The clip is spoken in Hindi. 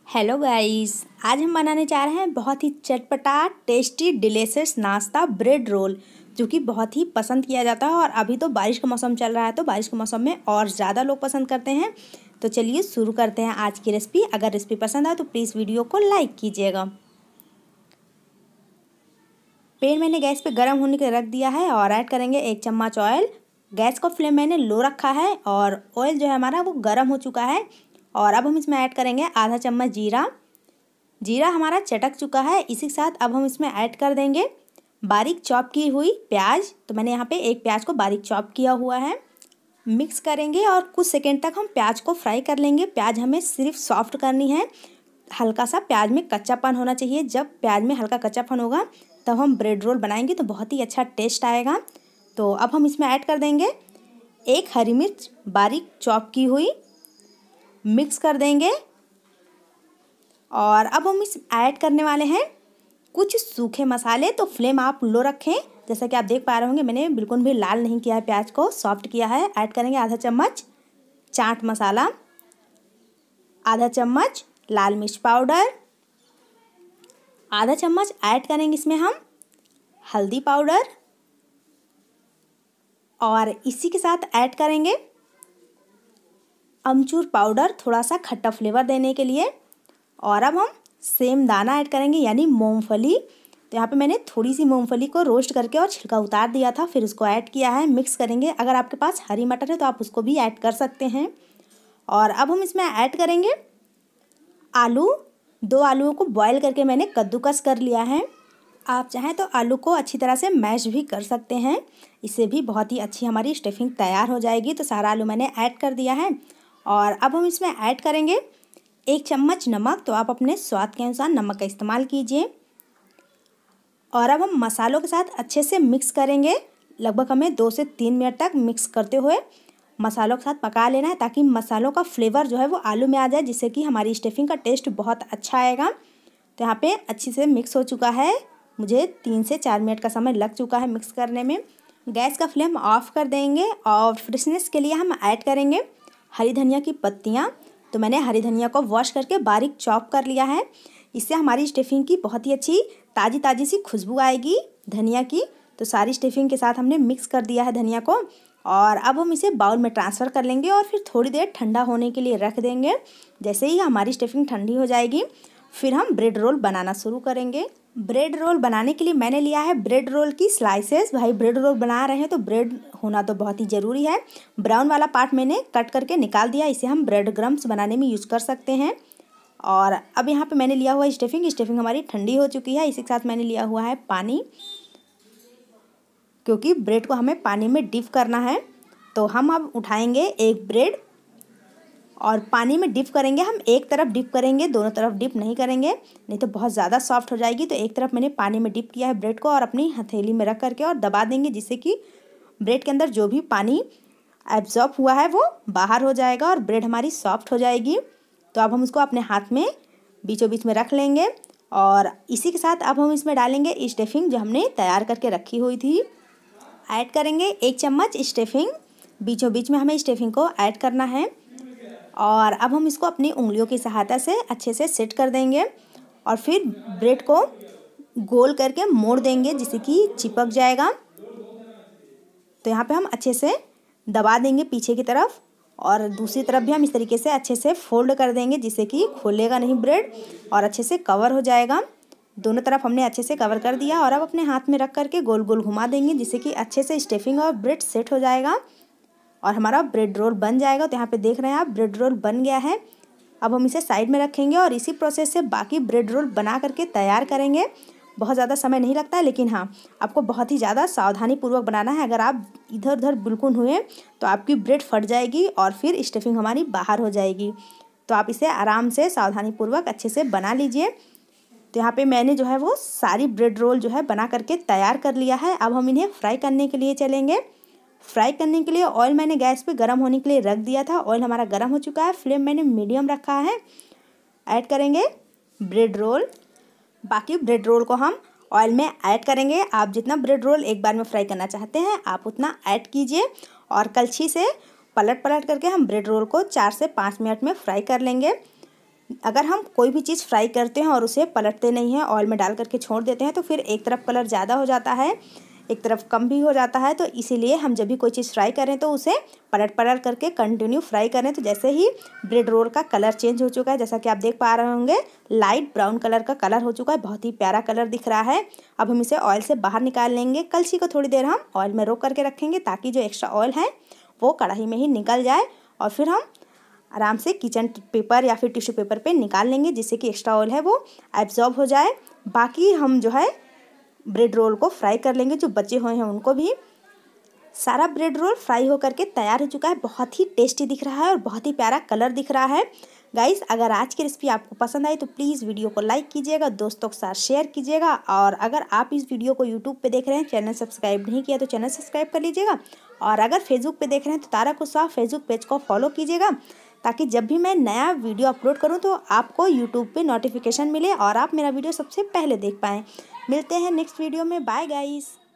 हेलो गाइस, आज हम बनाने जा रहे हैं बहुत ही चटपटा टेस्टी डिलीशियस नाश्ता ब्रेड रोल, जो कि बहुत ही पसंद किया जाता है। और अभी तो बारिश का मौसम चल रहा है, तो बारिश के मौसम में और ज़्यादा लोग पसंद करते हैं। तो चलिए शुरू करते हैं आज की रेसिपी। अगर रेसिपी पसंद आए तो प्लीज़ वीडियो को लाइक कीजिएगा। पैन मैंने गैस पे गर्म होने के लिए रख दिया है और ऐड करेंगे 1 चम्मच ऑयल। गैस का फ्लेम मैंने लो रखा है और ऑयल जो है हमारा वो गर्म हो चुका है। और अब हम इसमें ऐड करेंगे आधा चम्मच जीरा। जीरा हमारा चटक चुका है। इसी के साथ अब हम इसमें ऐड कर देंगे बारीक चॉप की हुई प्याज। तो मैंने यहाँ पे एक प्याज को बारीक चॉप किया हुआ है। मिक्स करेंगे और कुछ सेकंड तक हम प्याज को फ्राई कर लेंगे। प्याज हमें सिर्फ सॉफ्ट करनी है, हल्का सा प्याज में कच्चापन होना चाहिए। जब प्याज में हल्का कच्चापन होगा तब हम ब्रेड रोल बनाएंगे तो बहुत ही अच्छा टेस्ट आएगा। तो अब हम इसमें ऐड कर देंगे 1 हरी मिर्च बारीक चॉप की हुई। मिक्स कर देंगे और अब हम इस ऐड करने वाले हैं कुछ सूखे मसाले। तो फ्लेम आप लो रखें। जैसा कि आप देख पा रहे होंगे मैंने बिल्कुल भी लाल नहीं किया है, प्याज को सॉफ्ट किया है। ऐड करेंगे आधा चम्मच चाट मसाला, आधा चम्मच लाल मिर्च पाउडर, आधा चम्मच ऐड करेंगे इसमें हम हल्दी पाउडर, और इसी के साथ ऐड करेंगे अमचूर पाउडर, थोड़ा सा खट्टा फ्लेवर देने के लिए। और अब हम सेम दाना ऐड करेंगे यानी मूंगफली। तो यहाँ पे मैंने थोड़ी सी मूंगफली को रोस्ट करके और छिलका उतार दिया था, फिर उसको ऐड किया है। मिक्स करेंगे। अगर आपके पास हरी मटर है तो आप उसको भी ऐड कर सकते हैं। और अब हम इसमें ऐड करेंगे आलू। 2 आलूओं को बॉयल करके मैंने कद्दूकस कर लिया है। आप चाहें तो आलू को अच्छी तरह से मैश भी कर सकते हैं, इससे भी बहुत ही अच्छी हमारी स्टफिंग तैयार हो जाएगी। तो सारा आलू मैंने ऐड कर दिया है। और अब हम इसमें ऐड करेंगे 1 चम्मच नमक। तो आप अपने स्वाद के अनुसार नमक का इस्तेमाल कीजिए। और अब हम मसालों के साथ अच्छे से मिक्स करेंगे। लगभग हमें 2 से 3 मिनट तक मिक्स करते हुए मसालों के साथ पका लेना है, ताकि मसालों का फ्लेवर जो है वो आलू में आ जाए, जिससे कि हमारी स्टफिंग का टेस्ट बहुत अच्छा आएगा। तो यहाँ पे अच्छी से मिक्स हो चुका है। मुझे 3 से 4 मिनट का समय लग चुका है मिक्स करने में। गैस का फ्लेम ऑफ कर देंगे और फ्रेशनेस के लिए हम ऐड करेंगे हरी धनिया की पत्तियाँ। तो मैंने हरी धनिया को वॉश करके बारीक चॉप कर लिया है। इससे हमारी स्टफिंग की बहुत ही अच्छी ताज़ी ताज़ी सी खुशबू आएगी धनिया की। तो सारी स्टफिंग के साथ हमने मिक्स कर दिया है धनिया को। और अब हम इसे बाउल में ट्रांसफ़र कर लेंगे और फिर थोड़ी देर ठंडा होने के लिए रख देंगे। जैसे ही हमारी स्टफिंग ठंडी हो जाएगी फिर हम ब्रेड रोल बनाना शुरू करेंगे। ब्रेड रोल बनाने के लिए मैंने लिया है ब्रेड रोल की स्लाइसेस। भाई ब्रेड रोल बना रहे हैं तो ब्रेड होना तो बहुत ही ज़रूरी है। ब्राउन वाला पार्ट मैंने कट करके निकाल दिया। इसे हम ब्रेड क्रम्स बनाने में यूज़ कर सकते हैं। और अब यहाँ पे मैंने लिया हुआ स्टफिंग हमारी ठंडी हो चुकी है। इसी के साथ मैंने लिया हुआ है पानी, क्योंकि ब्रेड को हमें पानी में डिप करना है। तो हम अब उठाएंगे एक ब्रेड और पानी में डिप करेंगे। हम एक तरफ डिप करेंगे, दोनों तरफ डिप नहीं करेंगे, नहीं तो बहुत ज़्यादा सॉफ्ट हो जाएगी। तो एक तरफ मैंने पानी में डिप किया है ब्रेड को और अपनी हथेली में रख करके और दबा देंगे, जिससे कि ब्रेड के अंदर जो भी पानी एब्जॉर्ब हुआ है वो बाहर हो जाएगा और ब्रेड हमारी सॉफ्ट हो जाएगी। तो अब हम उसको अपने हाथ में बीचों बीच में रख लेंगे। और इसी के साथ अब हम इसमें डालेंगे स्टफिंग जो हमने तैयार करके रखी हुई थी। ऐड करेंगे 1 चम्मच स्टफिंग। बीचों बीच में हमें स्टफिंग को ऐड करना है। और अब हम इसको अपनी उंगलियों की सहायता से अच्छे से सेट कर देंगे और फिर ब्रेड को गोल करके मोड़ देंगे, जिससे कि चिपक जाएगा। तो यहाँ पे हम अच्छे से दबा देंगे पीछे की तरफ, और दूसरी तरफ भी हम इस तरीके से अच्छे से फोल्ड कर देंगे, जिससे कि खोलेगा नहीं ब्रेड और अच्छे से कवर हो जाएगा। दोनों तरफ हमने अच्छे से कवर कर दिया। और अब अपने हाथ में रख करके गोल गोल घुमा देंगे, जिससे कि अच्छे से स्टफिंग और ब्रेड सेट हो जाएगा और हमारा ब्रेड रोल बन जाएगा। तो यहाँ पे देख रहे हैं आप ब्रेड रोल बन गया है। अब हम इसे साइड में रखेंगे और इसी प्रोसेस से बाकी ब्रेड रोल बना करके तैयार करेंगे। बहुत ज़्यादा समय नहीं लगता है, लेकिन हाँ आपको बहुत ही ज़्यादा सावधानीपूर्वक बनाना है। अगर आप इधर उधर बिल्कुल हुए तो आपकी ब्रेड फट जाएगी और फिर स्टफिंग हमारी बाहर हो जाएगी। तो आप इसे आराम से सावधानीपूर्वक अच्छे से बना लीजिए। तो यहाँ पे मैंने जो है वो सारी ब्रेड रोल जो है बना करके तैयार कर लिया है। अब हम इन्हें फ्राई करने के लिए चलेंगे। फ्राई करने के लिए ऑयल मैंने गैस पे गर्म होने के लिए रख दिया था। ऑयल हमारा गर्म हो चुका है, फ्लेम मैंने मीडियम रखा है। ऐड करेंगे ब्रेड रोल। बाकी ब्रेड रोल को हम ऑयल में ऐड करेंगे। आप जितना ब्रेड रोल एक बार में फ्राई करना चाहते हैं आप उतना ऐड कीजिए और कलछी से पलट पलट करके हम ब्रेड रोल को 4 से 5 मिनट में फ्राई कर लेंगे। अगर हम कोई भी चीज़ फ्राई करते हैं और उसे पलटते नहीं हैं, ऑयल में डाल करके छोड़ देते हैं, तो फिर एक तरफ कलर ज़्यादा हो जाता है, एक तरफ कम भी हो जाता है। तो इसीलिए हम जब भी कोई चीज़ फ्राई करें तो उसे पलट करके कंटिन्यू फ्राई करें। तो जैसे ही ब्रेड रोल का कलर चेंज हो चुका है, जैसा कि आप देख पा रहे होंगे, लाइट ब्राउन कलर का कलर हो चुका है, बहुत ही प्यारा कलर दिख रहा है। अब हम इसे ऑयल से बाहर निकाल लेंगे। कलछी को थोड़ी देर हम ऑयल में रोक करके रखेंगे ताकि जो एक्स्ट्रा ऑयल है वो कढ़ाई में ही निकल जाए, और फिर हम आराम से किचन पेपर या फिर टिश्यू पेपर पे निकाल लेंगे, जिससे कि एक्स्ट्रा ऑयल है वो एब्जॉर्ब हो जाए। बाकी हम जो है ब्रेड रोल को फ्राई कर लेंगे, जो बचे हुए हैं उनको भी। सारा ब्रेड रोल फ्राई हो करके तैयार हो चुका है, बहुत ही टेस्टी दिख रहा है और बहुत ही प्यारा कलर दिख रहा है। गाइस, अगर आज की रेसिपी आपको पसंद आई तो प्लीज़ वीडियो को लाइक कीजिएगा, दोस्तों के साथ शेयर कीजिएगा, और अगर आप इस वीडियो को यूट्यूब पे देख रहे हैं, चैनल सब्सक्राइब नहीं किया तो चैनल सब्सक्राइब कर लीजिएगा, और अगर फेसबुक पे देख रहे हैं तो तारा कुशवाहा फेसबुक पेज को फॉलो कीजिएगा, ताकि जब भी मैं नया वीडियो अपलोड करूं तो आपको यूट्यूब पे नोटिफिकेशन मिले और आप मेरा वीडियो सबसे पहले देख पाएँ। मिलते हैं नेक्स्ट वीडियो में। Bye guys.